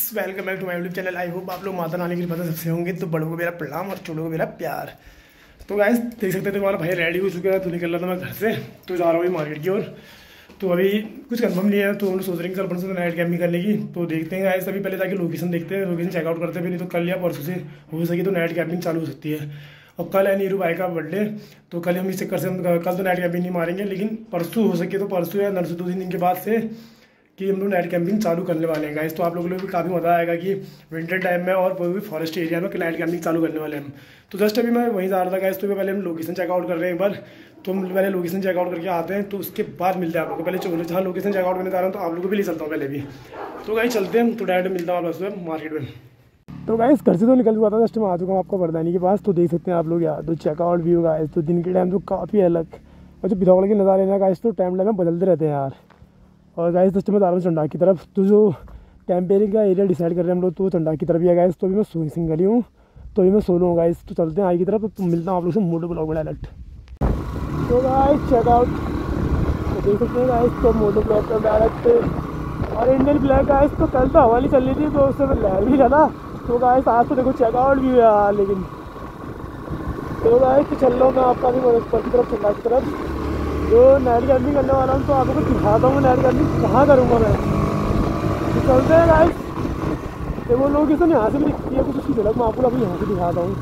Welcome back to my YouTube channel. I hope आप लोग माता रानी की कृपा से सबसे होंगे। तो बड़ों को मेरा प्रणाम और छोटों को मेरा प्यार। तो गाइस देख सकते थे हमारा भाई रेडी हो चुका है। तो निकल रहा था मैं घर से, तो जा रहा हूँ मार्केट की ओर। तो अभी कुछ कंफर्म नहीं है, तो हम सोच रहे हैं कि कल परसों से नाइट कैंपिंग करने की। तो देखते हैं गाइस, अभी पहले जाके लोकेशन देखते हैं, लोकेशन चेकआउट करते हैं। फिर नहीं तो कल या परसों से हो सके तो नाइट कैंपिंग चालू हो सकती है। और कल है नीरू भाई का बर्थडे, तो कल हम इस चक्कर से हम कल तो नाइट कैंपिंग नहीं मारेंगे, लेकिन परसों हो सके तो परसों या नरसों 2-3 दिन के बाद से कि हम लोग नाइट कैंपिंग चालू करने वाले हैं गाइस। तो आप लोगों को भी काफ़ी मज़ा आएगा कि विंटर टाइम में और कोई भी फॉरेस्ट एरिया में नाइट कैंपिंग चालू करने वाले हैं हम। तो जस्ट अभी मैं वहीं जा रहा था गाइस। तो पहले हम लोकेशन चेकआउट कर रहे हैं एक बार। तो हम पहले लोकेशन चेकआउट करके आते हैं, तो उसके बाद मिलते हैं आप लोगों को। पहले जहाँ लोकेशन चेकआउट करने जा रहा हूँ तो आप लोगों को भी ले चलता हूँ पहले भी। तो गाइस चलते हैं, तो डायरेक्ट मिलता हूँ आप लोग मार्केट में। तो गाइस घर से तो निकल चुका था, जस्ट मैं आ चुका हूँ आपका बरदानी के पास। तो देख सकते हैं आप लोग यार, तो चेकआउट व्यू गाइस। तो दिन के टाइम तो काफ़ी अलग, और जो पिथौरागढ़ के नज़ारे हैं गाइस, तो टाइम में बदलते रहते हैं यार। और गाइस जस्ट मैं जा रहा हूँ चंडाक की तरफ। तो जो कैंपेनिंग का एरिया डिसाइड कर रहे हैं हम लोग, तो चंडाक की तरफ ही है गाइस। तो अभी मैं सिंगल ही हूँ, तो अभी मैं सोलो हूँ गाइस। तो चलते हैं आगे की तरफ, तो मिलता हूँ आप लोग से मोटो ब्लॉग में डायरेक्ट। तो गाइस चेकआउट तो देख सकते हैं गाइस, तो मोटो ब्लॉग में डायरेक्ट। और इंडियन फ्लैग गाइस, तो कल तो हवा नहीं चल रही थी, तो उससे लहर भी था। तो गाइस आज तो देखो चेकआउट भी है यार, लेकिन तो गाइस तो चल रहा हूँ मैं आपका भी ऊपर की तरफ, चंडाक की तरफ जो नाइट कैंपिंग करने वाला हूँ। तो आप लोगों को दिखाता हूँ नाइट कैंपिंग कहाँ करूँगा मैं। तो चलते हैं गाइस। तो वो लोकेशन यहाँ से भी दिखती है कुछ उसकी झलक मैं आपको अभी यहाँ से दिखाता हूँ।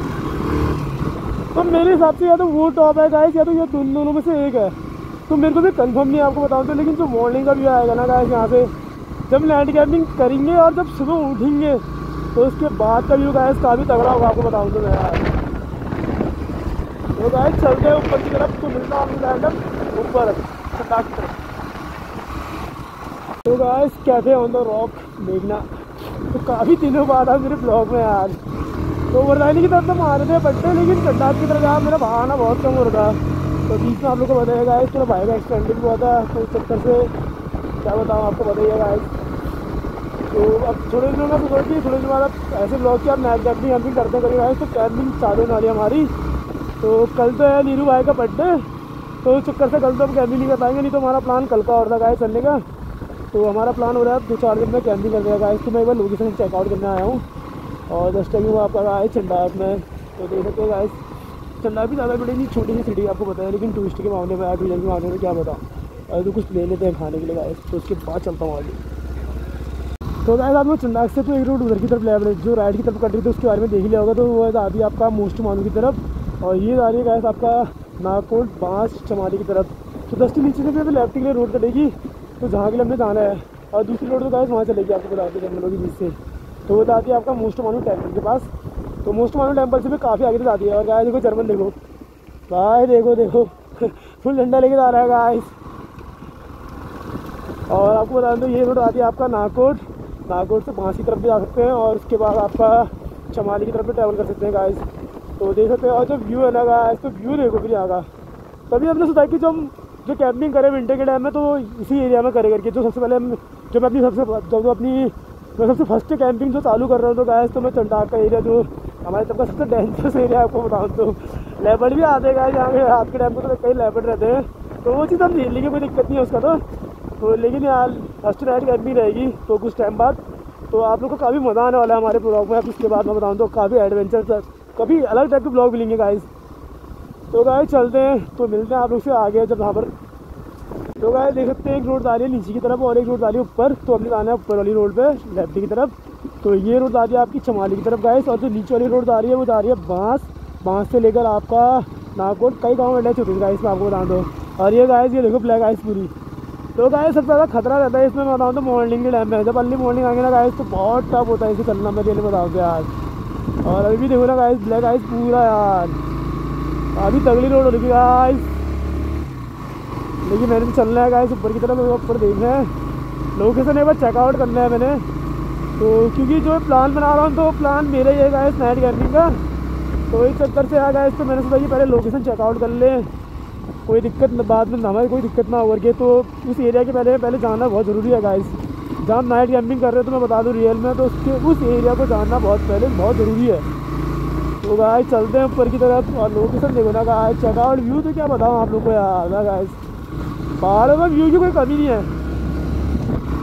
तो मेरे हिसाब से या तो वो टॉप है गाइस, या तो ये दोनों में से एक है। तो मेरे को भी कंफर्म नहीं है आपको बताऊँ तो, लेकिन जो मॉर्निंग का व्यू आएगा ना गाइस यहाँ से, जब नाइट कैंपिंग करेंगे और जब सुबह उठेंगे, तो उसके बाद का व्यू गाइस काफ़ी तगड़ा होगा आपको बताऊँ तो मैं यार। तो गाइस चलते हैं ऊपर की तरफ, तो मिलता हूँ डायरेक्ट ऊपर चंडाक की तरफ। तो guys cafe on the rock देखना, तो काफ़ी दिनों बाद आ मेरे ब्लॉग में यार। तो बरदानी की तरफ तो मारे थे बट्टे, लेकिन चंडाक की तरफ यार मेरा बहाना बहुत कम हो रहा था। तो बीच में आप लोग को बताइएगा गाइस, थोड़ा भाई का एक्सटेंडिंग हुआ था, तो इस चक्कर से क्या बताऊँ आपको, बताइएगा गाइस। तो अब थोड़े दिनों में सोचिए, थोड़े दिन बाद ऐसे ब्लॉग की आप नाइट कैंपिंग करते करिए गाइस। तो कैंपिंग चालू होने वाली हमारी। तो कल तो है नीरू भाई का बर्थडे, तो इस चक्कर से कल तो हम कैंपिंग नहीं कर पाएंगे। नहीं तो हमारा प्लान कल का और था गाइस चलने का। तो हमारा प्लान हो रहा है 2-4 दिन में कैंपिंग कर देगा गाइस। तो मैं एक बार लोकेशन चेकआउट करने आया हूँ, और जस्ट अभी वो आपका आए चंडाक में। तो देख सकते हैं गाइस, चंडाक भी ज़्यादा बड़ी नहीं, छोटी सी सिटी आपको बताया, लेकिन टूरिस्ट के मामले में टूरिज्म के मामले में क्या बताऊँ। और तो कुछ ले लेते हैं खाने के लिए गाइस, तो उसके बाद चलता हूँ आगे। तो गाइस आप लोग चंडाक से तो एक रोड उधर की तरफ ले, जो राइट की तरफ कट रही थी उसके बारे में देख लिया होगा। तो वो आती है आपका मोस्ट मानू की तरफ, और ये आ रही है गाइस आपका नागकोट बांस चमारी की तरफ। तो जस्ट नीचे से भी लेफ्ट के लिए रोड कटेगी, तो जहाँ के लिए हमने जाना है। और दूसरी रोड तो गाइस वहाँ चलेगी आपको बताते हैं जंगलों के बीच से। तो वो जाती है आपका मोस्ट मानू टेम्पल के पास। तो मोस्ट मानू टेम्पल से भी काफ़ी आगे तक जाती है। और गाइस देखो जर्मन देखो भाई, देखो फुल झंडा लेके जा रहा है गाइस। और आपको बता दो ये रोड आती है आपका नागकोट से बांस की तरफ भी जा सकते हैं, और उसके बाद आपका चमाली की तरफ भी ट्रैवल कर सकते हैं गाइस। तो देख सकते हैं। और जो व्यू है ना गाइस, तो व्यू देखो फिर यहाँ का। तभी हमने सोचा कि जो कैंपिंग करें विंटर के टाइम में, तो इसी एरिया में करे करके। जो सबसे पहले मैं सबसे फर्स्ट कैंपिंग जो चालू कर रहा हूँ, तो गाइस तो मैं चंडाक का एरिया, जो हमारे तब का सबसे डेंजरस एरिया आपको बताऊँ तो, लेपर्ड भी आते हैं गाइस यहाँ पे। रात के टाइम पर तो कई लेपर्ड रहते हैं, तो वो चीज़ हम झेलने की कोई दिक्कत नहीं है उसका तो लेकिन यार फर्स्ट नाइट कैंपिंग रहेगी तो कुछ टाइम बाद। तो आप लोग को काफ़ी मज़ा आने वाला है हमारे ब्लॉग में। अब इसके बाद मैं बताऊँ तो काफ़ी एडवेंचर, कभी अलग टाइप के ब्लॉग मिलेंगे गाइस। तो गाइस चलते हैं, तो मिलते हैं आप लोग से आगे जब वहाँ पर। तो गाइस देख सकते हैं एक रोड आ रही है नीचे की तरफ, और एक रोड आ रही है ऊपर। तो हमने जाना है ऊपर वाली रोड पे लेफ्ट की तरफ। तो ये रोड आ रही है आपकी चमाली की तरफ गाइस, और जो नीचे वाली रोड आ रही है वो जा रही है बांस से लेकर आपका नागकोट। कई गाँव अटैच होते हैं गाइस मैं आपको बता दो। और ये गाइस ये देखो ब्लैक आइस पूरी। तो गाइस सबसे ज़्यादा खतरा रहता है इसमें मैं बताऊँ तो मॉर्निंग के टाइम में। जब अर्ली मॉर्निंग आएंगे ना गाइस, तो बहुत टफ होता है इसे चलना, मैं रियली बताऊँ तो यार। और अभी भी देखो ना गाइस ब्लैक आइस पूरा यार, अभी तगड़ी रोड हो रही गाइस। लेकिन मैंने तो चलना है गाइस ऊपर की तरफ, ऊपर देखना है लोकेशन, एक बार चेकआउट करना है मैंने। तो क्योंकि जो प्लान बना रहा हूँ, तो प्लान मेरा ही है गाइस नाइट कैंपिंग का। तो इस चक्कर से आ गाइस, तो मैंने सोचा कि पहले लोकेशन चेकआउट कर ले, कोई दिक्कत बाद में हमारी कोई दिक्कत ना हो करके। तो उस एरिया के पहले जानना बहुत ज़रूरी है गाइस। जहाँ नाइट कैंपिंग कर रहे हो तो मैं बता दूँ रियल में, तो उस एरिया को जानना बहुत ज़रूरी है। तो गाइस चलते हैं ऊपर की तरफ, और लोकेशन देखो ना गाइस, चेकआउट व्यू तो क्या बताऊँ आप लोग को यार ना गाइस, पहाड़ों में व्यू की कोई कमी नहीं है।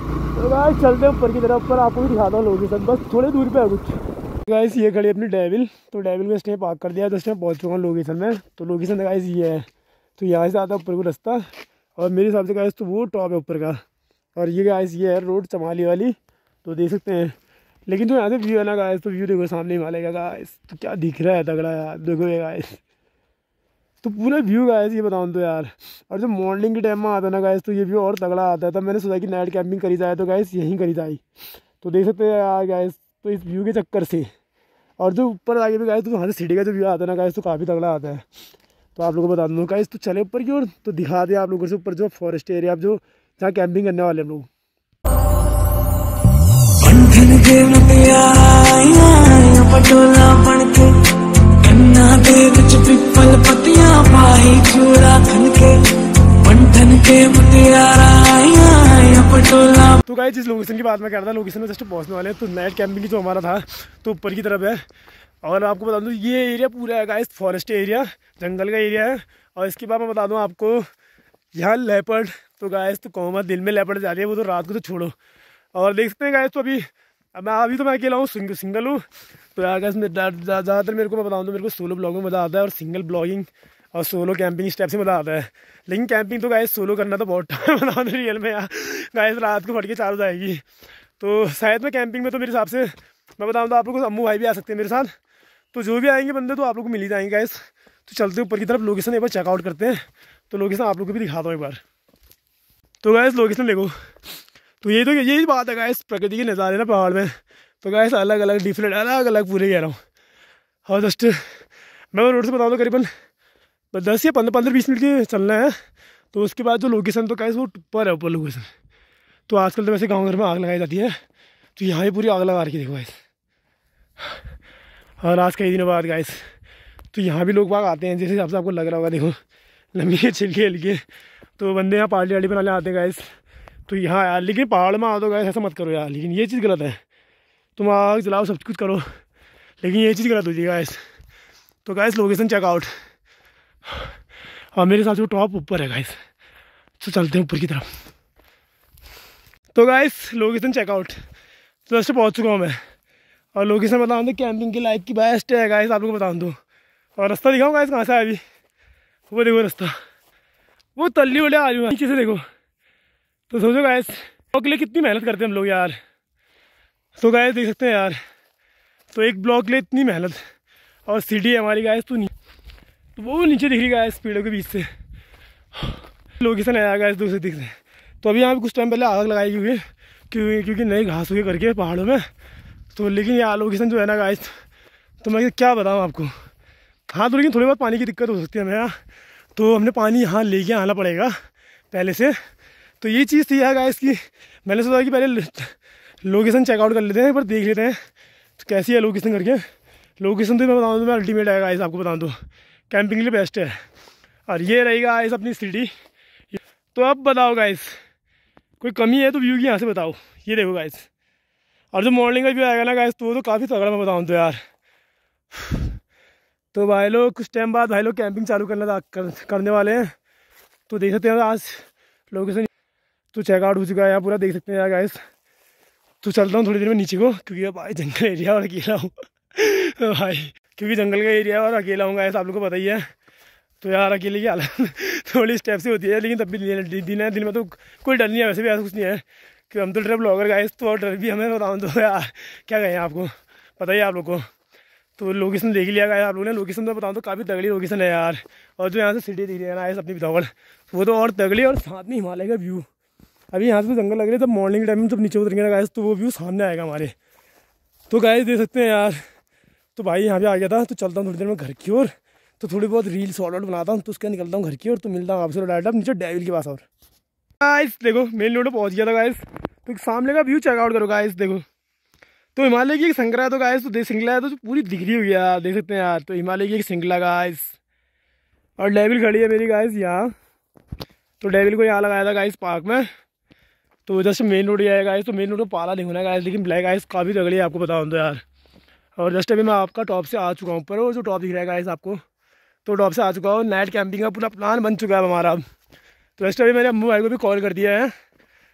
तो गाइस चलते हैं ऊपर की तरफ, ऊपर आपको भी दिखाता हूँ लोकेशन, बस थोड़ी दूर पे है कुछ। गाइस ये खड़ी अपनी डेविल, तो डेविल को इसने पार्क कर दिया, तो इसमें पहुँच चुका हूँ लोकेशन में। तो लोकेशन गाइस ये है, तो यहाँ से आता है ऊपर को रास्ता, और मेरे हिसाब से गाइस तो वो टॉप है ऊपर का, और ये गाइस ये है रोड चमाली वाली, तो देख सकते हैं। लेकिन तो यहाँ से व्यू है ना गाइस, तो व्यू देखो सामने हिमालय का गाइस, तो क्या दिख रहा है तगड़ा यार, देखो ये गाइस, तो पूरा व्यू गाइस ये बताऊँ तो यार। और जब मॉर्निंग के टाइम में आता है ना गाइस, तो ये व्यू और तगड़ा आता है। तब मैंने सोचा कि नाइट कैंपिंग करी जाए, तो गाइस यहीं करी जाए। तो देख सकते हैं यार गाइस, तो इस व्यू के चक्कर से, और जो ऊपर आगे भी गाइस, तो वहाँ से सीढ़ी का जो व्यू आता है ना गाइस, तो काफ़ी तगड़ा आता है। तो आप लोगों को बता दूँ गाइस, तो चले ऊपर की ओर, तो दिखा दिया आप लोगों से ऊपर जो फॉरेस्ट एरिया, जो जहाँ कैंपिंग करने वाले हम लोग। तो गाइस जिस लोकेशन की बात मैं कर रहा था, लोकेशन में जस्ट पहुंचने वाले हैं। तो नाइट कैंपिंग जो हमारा था, तो ऊपर की तरफ है। और आपको बता दूं ये एरिया पूरा है गाइस फॉरेस्ट एरिया, जंगल का एरिया है। और इसके बाद मैं बता दूं आपको, यहाँ लेपर्ड, तो गाइस तो कहूँ दिन में लेपर्ड जा रही है, वो तो रात को तो छोड़ो। और देख सकते हैं गाइस, तो अभी तो मैं अकेला हूँ, सिंगल हूँ। तो यार गाइस ज़्यादातर मेरे को मैं बताऊँ तो मेरे को सोलो ब्लॉग में मज़ा आता है, और सिंगल ब्लॉगिंग और सोलो कैंपिंग स्टेप से मज़ा आता है। लेकिन कैंपिंग तो गाइस सोलो करना तो बहुत टाइम बना दो रियल में यार, गाइस रात को फट के 4 हो जाएगी। तो शायद मैं कैंपिंग में तो मेरे हिसाब से मैं बताऊँ तो आप लोगों को अम्मू भाई भी आ सकते हैं मेरे साथ। तो जो भी आएंगे बंदे तो आप लोग को मिल ही जाएंगे गाइस। तो चलते ऊपर की तरफ, लोकेशन एक बार चेकआउट करते हैं। तो लोकेशन आप लोग को भी दिखाता हूँ एक बार। तो गाइस लोकेशन देखो, तो यही बात है गाइस, प्रकृति के नज़ारे ना पहाड़ में, तो गाइस अलग अलग डिफरेंट अलग अलग पूरे कह रहा हूँ। और जस्ट मैं रोड से बताऊँ तो करीबन 10 या 15-20 मिनट के चलना है। तो उसके बाद जो लोकेशन तो गाइस वो ऊपर है, ऊपर लोकेशन। तो आजकल तो वैसे गाँव घर में आग लगाई जाती है, तो यहाँ भी पूरी आग लगा रखी देखो गाइस। और आज कई दिनों बाद गाइस, तो यहाँ भी लोग बाग आते हैं, जैसे हिसाब से आपको लग रहा होगा, देखो लंबी छिलके हल्के, तो बंदे यहाँ पार्टी वार्टी बनाने आते हैं गाइस। तो यहाँ यार, लेकिन पहाड़ में आओ तो गाइस ऐसा मत करो यार, लेकिन ये चीज़ गलत है। तुम आग जलाओ सब कुछ करो, लेकिन ये चीज़ गलत होती है गाइस। तो गाइस लोकेशन चेकआउट, और मेरे साथ जो टॉप ऊपर है गाइस, तो चलते हैं ऊपर की तरफ। तो गाइस लोकेशन चेकआउट, तो जस्ट पहुँच चुका हूँ मैं। और लोकेशन बताऊँ तो कैंपिंग के लायक की बेस्ट है गाइस, आप लोगों को बताऊँ तो। और रास्ता दिखाऊँ गाइस कहाँ से आया अभी, वो देखो रास्ता, वो तल्ली उड़े आ रही हूँ नीचे से देखो। तो सोचो गाइस ब्लॉग के लिए कितनी मेहनत करते हैं हम लोग यार। तो गाइस देख सकते हैं यार, तो एक ब्लॉग के लिए इतनी मेहनत, और सीढ़ी है हमारी गाइस, तो वो नीचे दिख रही गाइस पेड़ों के बीच से लोकेशन है गाइस दूसरे दिख रहे। तो अभी यहाँ पे कुछ टाइम पहले आग लगाई हुई है, क्योंकि नई घास हुई करके पहाड़ों में। तो लेकिन यहाँ लोकेशन जो है ना गाइस, तो मैं क्या बताऊँ आपको। हाँ तो लेकिन थोड़ी बहुत पानी की दिक्कत हो सकती है हमें यहाँ, तो हमने पानी यहाँ लेके आना पड़ेगा पहले से। तो ये चीज़ थी यार गाइस की, मैंने सोचा कि पहले लोकेशन चेकआउट कर लेते हैं, एक बार देख लेते हैं तो कैसी है लोकेशन करके। लोकेशन तो मैं बताऊँ तो मैं अल्टीमेट है गाइस, आपको बताऊँ तो कैंपिंग के लिए बेस्ट है। और ये रहेगा गाइस अपनी सीढ़ी। तो अब बताओ गाइस, कोई कमी है तो व्यू की यहाँ से बताओ, ये देखो गाइस। और जो मॉर्निंग का व्यू आएगा ना गाइस, तो वो तो काफ़ी तगड़ा मैं बताऊँ तो यार। तो भाई लोग कुछ टाइम बाद भाई लोग कैंपिंग चालू करने वाले हैं। तो देख सकते हैं आज लोकेशन तो चेकआउट हो चुका है यहाँ पूरा, देख सकते हैं यार गाइस। तो चलता हूँ थोड़ी देर में नीचे को, क्योंकि भाई जंगल एरिया और अकेला हूँ भाई, क्योंकि जंगल का एरिया और अकेला हूँ गाइस, आप लोग को पता ही है। तो यार अकेले की हालत थोड़ी स्टेप से होती है, लेकिन तब भी दिन में तो कोई डर नहीं है, वैसे भी ऐसा कुछ नहीं है कि हम तो ट्रिप ब्लॉगर गाइस, तो और डर भी हमें बताऊँ तो यार क्या कहें, आपको पता ही है आप लोग को। तो लोकेशन देख लिया गाइस आप लोगों ने, लोकेशन तो बताऊँ तो काफ़ी तगड़ी लोकेशन है यार। और जो यहाँ से सिटी दिख रही है ना गाइस अपनी पिथौरागढ़, वो तो और तगड़ी, और साथ में हिमालय का व्यू। अभी यहाँ से जंगल लग रहे हैं, जब मॉर्निंग टाइम में जब नीचे उतरेंगे ना गाइस, तो वो व्यू सामने आएगा हमारे। तो गाइस देख सकते हैं यार, तो भाई यहाँ पे आ गया था। तो चलता हूँ थोड़ी देर में घर की ओर, तो थोड़ी बहुत रील शॉर्ट आउट बनाता हूँ, तो उसके निकलता हूँ घर की ओर। तो मिलता हूँ आपसे डायरेक्ट नीचे डेविल के पास। और गाइस देखो मेन रोड पहुँच गया था गाइस, तो सामने का व्यू चेकआउट करो गाइस। देखो तो हिमालय की एक श्रृंखला है, तो गाइस तो श्रृंखला है तो पूरी दिख रही हुई है यार, देख सकते हैं यार। तो हिमालय की एक श्रृंखला गाइस, और डेविल खड़ी है मेरी गाइस यहाँ। तो डेविल को यहाँ लगाया था गाइस पार्क में। तो उधर से मेन रोड ही है गाइस, तो मेन रोड को पाला नहीं होना गाइस, लेकिन ब्लैक गाइस काफ़ी तगड़ी है आपको बताऊँ तो यार। और जस्ट अभी मैं आपका टॉप से आ चुका हूँ ऊपर, वो जो टॉप दिख रहा है गाइस आपको, तो टॉप से आ चुका हूँ। नाइट कैंपिंग का पूरा प्लान बन चुका है हमारा। तो जस्ट अभी मैंने अम्मू भाई को भी कॉल कर दिया है,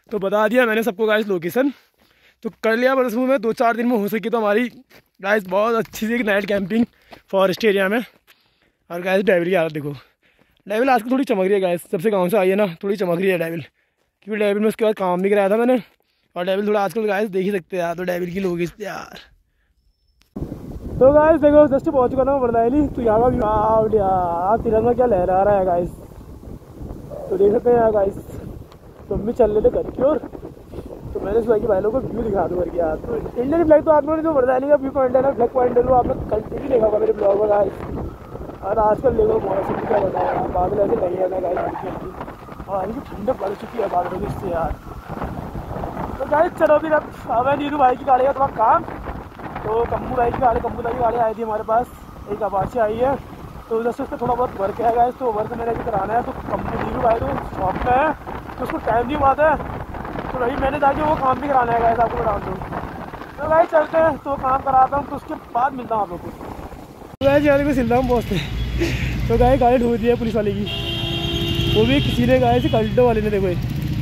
तो बता दिया मैंने सबको गाइस लोकेशन, तो कर लिया परसों में 2-4 दिन में हो सकी तो हमारी गाइस बहुत अच्छी सी एक नाइट कैंपिंग फॉरेस्ट एरिया में। और गाइस डेविल की हालत देखो, डेविल आजकल थोड़ी चमक रही है गाइस, जब से गाँव से आई है ना थोड़ी चमक रही है डेविल, क्योंकि डेविल में उसके बाद काम भी कराया था मैंने। और डेविल थोड़ा आजकल गाइस देख ही सकते हैं यार, तो डेविल की लोग यार। तो गाइस देखो जस्ट पहुँच चुका था मैं बरदायली, तो यहाँ का व्यू यार तिरंगा क्या लहरा रहा है गाइस, तो देख सकते हैं यार गाइस। तो हम भी चल रहे थे घर की ओर, तो मैंने सोचा कि भाई लोगों को व्यू दिखा दूँ करके यार। तो इंडियन फ्लैग तो आप लोगों ने जो बरदायली का व्यू पॉइंट है ना, फ्लैग पॉइंट है, वो आपने कल भी देखा होगा मेरे ब्लॉग में गाइस। और आजकल देखो मौसम क्या बता है, बादल ऐसे लगे हैं ना गाइस, और इनकी ठंडक पड़ चुकी है बादलों की इससे यार। तो गाइस चलो फिर अब नीरू भाई की गाड़ी का थोड़ा काम, तो कम्बू भाई की गाड़ी आई थी हमारे पास, एक अपाची आई है, तो उधर से उसका थोड़ा बहुत वर्क है गाइस, तो वर्क मेरा भी कराना है। तो कम्बू नीरू भाई तो शॉप में है, तो उसको टाइम नहीं हुआ था, तो वही मैंने जाके वो काम भी कराना है गाइस, आपको बता दूँ। तो गाइस चलते हैं, तो काम कराता हूँ, तो उसके बाद मिलता हूँ आप लोग को। तो गाइस यार को सिलता हूँ पहुँचते, तो गाइस गाड़ी ढूंढ दी है पुलिस वाले की, वो भी किसी ने गाय से कल्टो वाले ने, देखो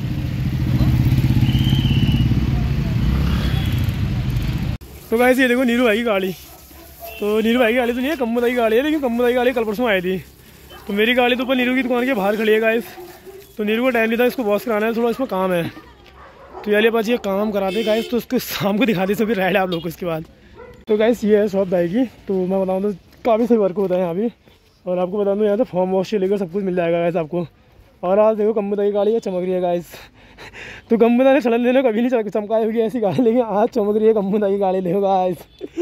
तो गाइस ये देखो नीरू भाई की गाड़ी, तो नीरू भाई की गाड़ी तो नहीं है, कम्बू भाई की गाड़ी है, लेकिन कम्बू भाई की गाड़ी कल परसों आई थी। तो मेरी गाड़ी तो ऊपर नीरू की दुकान के बाहर खड़ी है गाइस, तो नीरू को टाइम नहीं था, इसको वॉश कराना है, थोड़ा इसमें काम है, तो यार पास ये काम करा दे गाइस, तो उसको शाम को दिखा दे सभी राइड आप लोग को इसके बाद। तो गाइस ये है शॉप भाई की, तो मैं बताऊँ तो काफ़ी सही वर्क होता है यहाँ भी, और आपको बता दूँ यहाँ तो फॉर्म वॉश से लेकर सब कुछ मिल जाएगा गाइस आपको। और आज देखो कम्बू भाई की गाड़ी है, चमक रही है गाइस, तो कम्बू ने चलन देने कभी नहीं चमकाई होगी ऐसी गाड़ी, लेकिन आज चमक रही है कम्बू भाई की गाड़ी, देखो गाइस।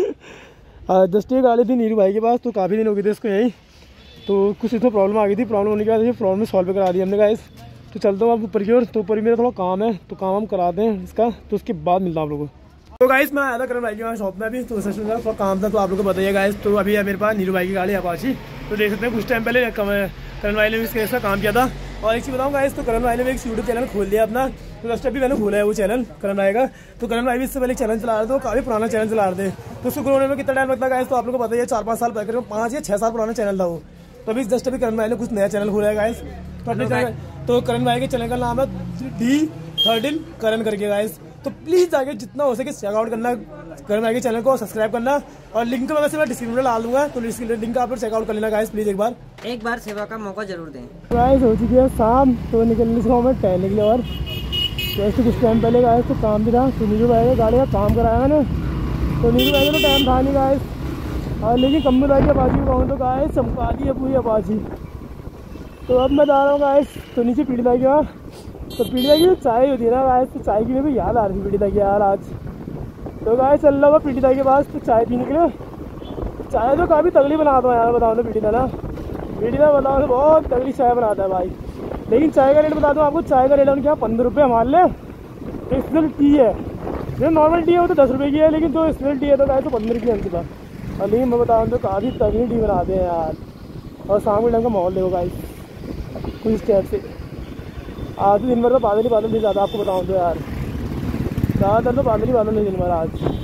जस्ट ये गाड़ी थी नीरू भाई के पास, तो काफ़ी दिन हो गए थे इसको यहीं, तो कुछ इसमें प्रॉब्लम आ गई थी, प्रॉब्लम होने के बाद ये प्रॉब्लम सॉल्व करा दी हमने गाइस। तो चलता हूँ आप ऊपर की ओर, तो ऊपर मेरा थोड़ा काम है, तो काम हम कराते हैं इसका, तो उसके बाद मिलता हूँ आप लोगों को। तो गाइस मैं आया था करण भाई के शॉप में अभी, तो सच में थोड़ा काम था, तो आप लोग को बताइए गाइस। तो अभी है मेरे पास नीरू भाई की गाड़ी अपाची, तो देख सकते हैं कुछ टाइम पहले करण भाई ने इसका काम किया था। और एक चीज़ बताऊँ गाइस, तो करण भाई ने भी एक यूट्यूब चैनल खोल दिया अपना, तो जस्ट अभी मैंने खोला है वो चैनल करण भाई का। तो करण भाई भी इससे पहले चैनल चला रहे थे, वो काफ़ी पुराना चैनल चला रहे थे, तो उसको ग्रो होने में कितना टाइम लगता है गाइस, तो आप लोग को बताइए 4-5 साल पहले, 5 या 6 साल पुराना चैनल था वो। तो अभी जस्ट अभी करण भाई ने कुछ नया चैनल खोला है गाइस, तो अपने चैनल, तो करण भाई के चैनल का नाम है D13 करण करके गाइस। तो प्लीज़ जाके जितना हो सके चेकआउट करना करण भाई के चैनल को, सब्सक्राइब करना, और लिंक तो वैसे मैं डिस्क्रिप्शन में डाल दूंगा, तो लिंक आप लोग चेकआउट कर लेना गाइस प्लीज़ एक बार सेवा का मौका जरूर दें। गाइस हो चुकी है शाम, तो निकलने से मैं टहलने के लिए, और वैसे कुछ टाइम पहले गाइस तो काम भी था, तो नीरू भाई ने गाड़ी का काम कराया मैंने, तो नीरू भाई का तो टाइम था नहीं गाइस, और लेकिन कम्बू भाई की अपाची को कहूँ तो गाइस चमका दी है पूरी अपाची। तो अब मैं जा रहा हूँ गाइस, तो नीचे पीड़िता की वहाँ, तो पीड़िता की चाय होती है ना गाइस, तो चाय की मेरे को याद आ रही थी पीड़िता की यार आज। तो गाइस चल रहा हुआ पीड़िता के पास, तो चाय पीने के लिए, चाय तो काफ़ी तगड़ी बनाता हूँ यार, बताओ तो पीड़िता बताओ तो बहुत तगड़ी चाय बनाता है भाई। लेकिन चाय का रेट बता दूँ आपको, चाय का रेट उनके यहाँ 15 रुपये हमारे लिए। तो स्पेशल टी है, जो नॉर्मल टी है वो तो 10 रुपये की है, लेकिन जो स्पेशल टी है तो गाइस तो 15 की है उनके पास। और लेकिन मैं बताऊँ तो काफ़ी तगड़ी टी बनाते हैं यार। और शाम के टाइम का माहौल देखो गाइस कुछ इस टाइप से, आज दिन भर तो बादल ही बादल नहीं ज़्यादा, आपको बताऊँ तो यार ज़्यादातर तो बादल ही बादल नहीं दिन भर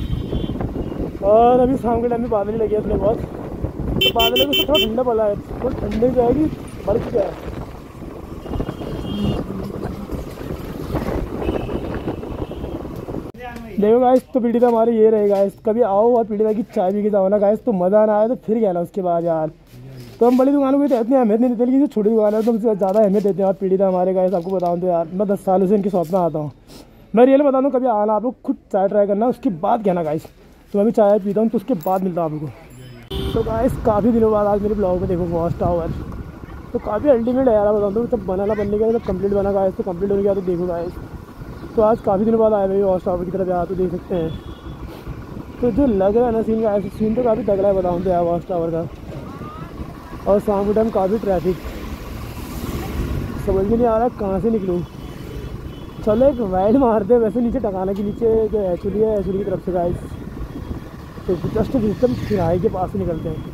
आज। और अभी शाम के टाइम में बादल ही लगे थोड़े बहुत, तो बादल को थोड़ा ठंडा पड़ा है, थोड़ा ठंडे जाएगी बढ़ चुका है। देखो गाइस, तो पीड़िता हमारे ये रहे गाइस, कभी आओ और पीड़िता की चाय पी के जाओ ना गाइस, तो मज़ा ना आया तो फिर कहना उसके बाद यार। तो हम बड़ी दुकानों की तो इतनी अहमियत नहीं देते, लेकिन जो छोटी दुकान है तो हमसे ज़्यादा अहमियत देते हैं। और पीड़िता हमारे गाइस आपको बताऊँ तो यार मैं 10 सालों से इनकी शॉप में आता हूँ, मैं रियल बता दूँ, कभी आना आप लोग खुद चाय ट्राई करना, उसके बाद कहना गाइस। तो मैं भी चाय पीता हूँ, तो उसके बाद मिलता हूँ आपको। तो गाइस काफ़ी दिनों बाद आज मेरे ब्लॉग में देखो वॉच टावर, तो काफ़ी अल्टीमेट है यार, बताऊँ तो जब बनने का जब कंप्लीट बना गाइस, तो कंप्लीट होने गया तो देखो गाइस। तो आज काफ़ी दिनों बाद आए भाई वॉच टावर की तरफ यार, तो देख सकते हैं। तो जो लग रहा है ना सीन का, ऐसा सीन तो काफ़ी तगड़ा है बताऊँ तो यार वॉच टावर का। और शाम के टाइम काफ़ी ट्रैफिक, समझ में नहीं आ रहा कहाँ से निकलूँ। चलो एक राइड मारते हैं वैसे नीचे टकाना के नीचे जो एचुली है, एचुली की तरफ से गाइस, तो जस्ट सिस्टम किराए के पास से निकलते हैं।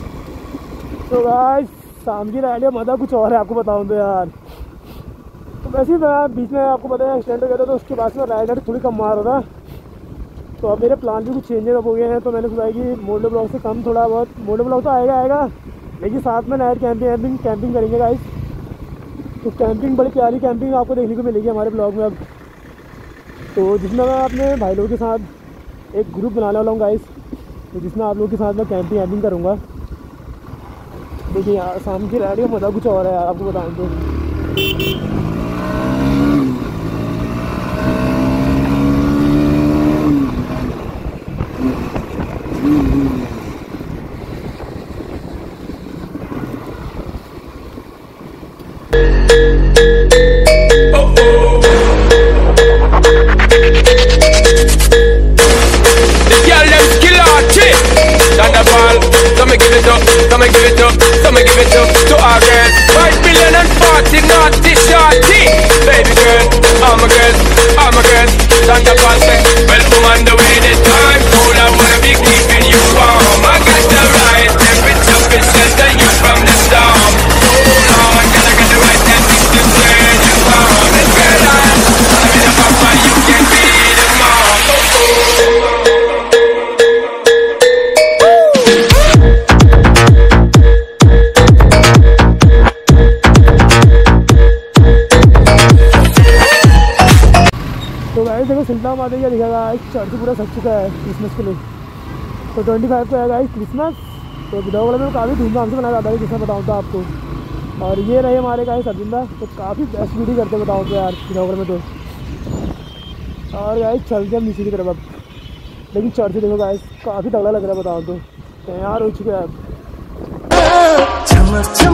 तो गाइस शाम की राइड में मज़ा कुछ और है, आपको बताऊं तो यार। तो वैसे ही मैं बीच में आपको पता है एक्सीडेंट हो गया था, तो उसके बाद में राइडर थोड़ी कम मार रहा था। तो अब मेरे प्लान भी कुछ चेंजेस अब हो गए हैं, तो मैंने सोचा कि मोटो ब्लॉग से कम थोड़ा बहुत, मोटो ब्लॉग तो आएगा लेकिन साथ में नाइट कैंपिंग करेंगे गाइस। तो कैंपिंग बड़ी प्यारी कैंपिंग आपको देखने को मिलेगी हमारे ब्लॉग में अब। तो जिसमें मैं अपने भाई लोगों के साथ एक ग्रुप बनाने वाला हूँ गाइस, तो जिसमें आप लोगों के साथ मैं कैंपिंग करूँगा। देखिए यार शाम की राइड का मज़ा कुछ और है यार, आपको बताऊँ तो। To our girls, 5 billion and 40 naughty shorty. Baby girl, all my girls, Thunderball say, well, woman, the way this time cold, I wanna be keeping you warm. I got the right temperature to shelter you from the storm. Hold on, girl, I got the right temperature to turn you on. And girl, I'm in a papa, you can be the mom. तो guys देखो सिल्टा माता क्या दिखेगा, एक church पूरा सज चुका है क्रिसमस के लिए। तो 25 को आएगा क्रिसमस। तो ब्लॉग वाले में काफ़ी धूमधाम से मनाया जाता है, जिसमें बताऊँ था आपको। और ये रहे हमारे गाइस अर्जुन, तो काफ़ी बेस्ट वीडियो करते बताऊँ तो यार ब्लॉग वाले में तो। और गाइस चलते हम नीचे की तरफ अब, लेकिन चर्च देखो गाइस काफ़ी तगड़ा लग रहा है बताऊँ तो। तैयार हो चुके हैं अब।